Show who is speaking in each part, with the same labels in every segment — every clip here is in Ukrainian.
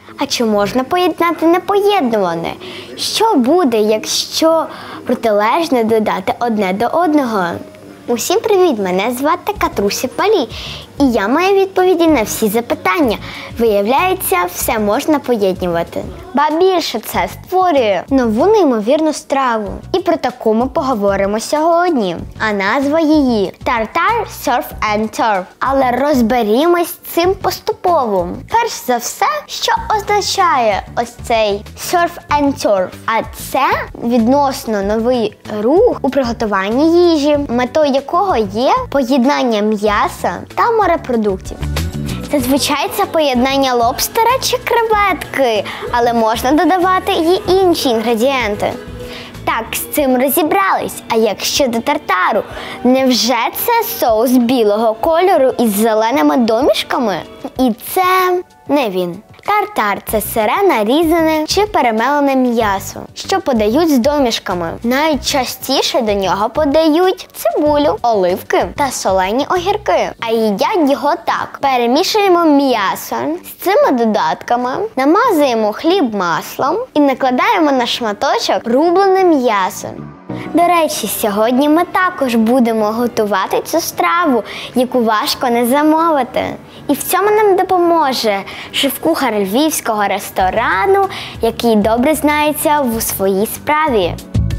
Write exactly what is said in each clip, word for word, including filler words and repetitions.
Speaker 1: А чи можна поєднати непоєднуване? Що буде, якщо протилежне додати одне до одного? Усім привіт! Мене звати Катруся Палі, і я маю відповіді на всі запитання. Виявляється, все можна поєднувати. Ба більше, це створює нову неймовірну страву. І про таку ми поговоримо сьогодні. А назва її – Tartar Surf and Turf. Але розберімось з цим поступово. Перш за все, що означає ось цей Surf and Turf? А це відносно новий рух у приготуванні їжі, метою якого є поєднання м'яса та морепродуктів. Зазвичай це поєднання лобстера чи креветки, але можна додавати і інші інгредієнти. Так, з цим розібрались. А як щодо тартару? Невже це соус білого кольору із зеленими домішками? І це не він. Тартар – це сире нарізане чи перемелене м'ясо, що подають з домішками. Найчастіше до нього подають цибулю, оливки та солені огірки. А їдять його так. Перемішуємо м'ясо з цими додатками, намазуємо хліб маслом і накладаємо на шматочок рублене м'ясо. До речі, сьогодні ми також будемо готувати цю страву, яку важко не замовити. І в цьому нам допоможе шеф-кухар львівського ресторану, який добре знається у своїй справі.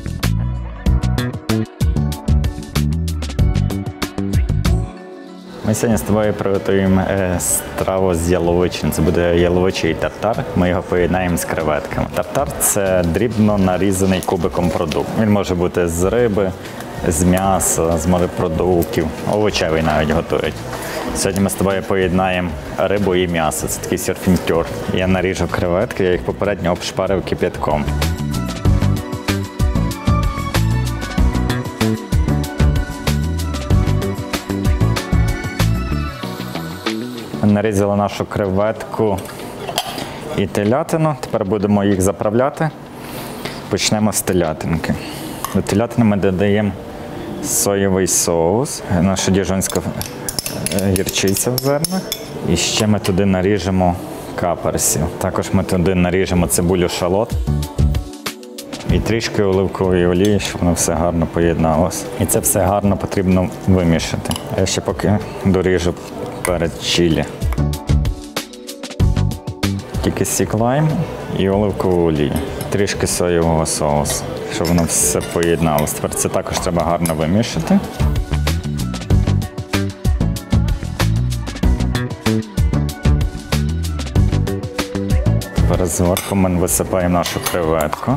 Speaker 2: Ми сьогодні з тобою приготуємо е, страву з яловичини. Це буде яловичий тартар. Ми його поєднаємо з креветками. Тартар – це дрібно нарізаний кубиком продукт. Він може бути з риби, з м'яса, з морепродуктів, овочевий навіть готують. Сьогодні ми з тобою поєднаємо рибу і м'ясо. Це такий серфінтюр. Я наріжу креветки, я їх попередньо обшпарив кип'ятком. Ми нарізали нашу креветку і телятину. Тепер будемо їх заправляти. Почнемо з телятинки. До телятини ми додаємо соєвий соус, наша діжонська гірчиця в зернах. І ще ми туди наріжемо каперсів. Також ми туди наріжемо цибулю шалот. І трішки оливкової олії, щоб воно все гарно поєдналося. І це все гарно потрібно вимішати. Я ще поки доріжу перед чилі. Тільки сік лайм і оливкову олію. Трішки соєвого соусу, щоб воно все поєдналося. Тепер це також треба гарно вимішати. Тепер зверху ми висипаємо нашу креветку.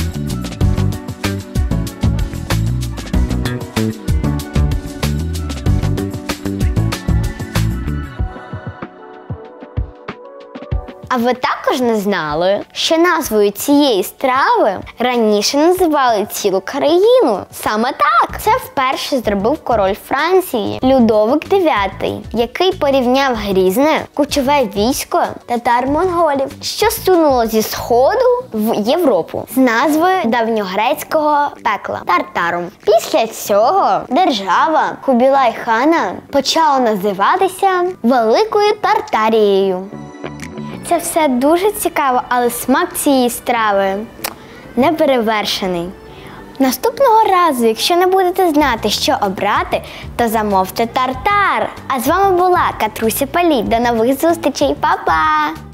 Speaker 1: А ви також не знали, що назвою цієї страви раніше називали цілу країну? Саме так! Це вперше зробив король Франції Людовик дев'ятий, який порівняв грізне кочове військо татар-монголів, що сунуло зі Сходу в Європу з назвою давньогрецького пекла – Тартаром. Після цього держава Кубілай-хана почала називатися Великою Тартарією. Це все дуже цікаво, але смак цієї страви неперевершений. Наступного разу, якщо не будете знати, що обрати, то замовте тартар. А з вами була Катруся Палі. До нових зустрічей. Па-па!